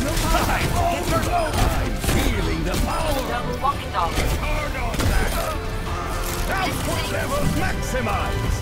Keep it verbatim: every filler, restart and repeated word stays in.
I'm feeling the power. Double walking dog. Turn on that. Output level maximized.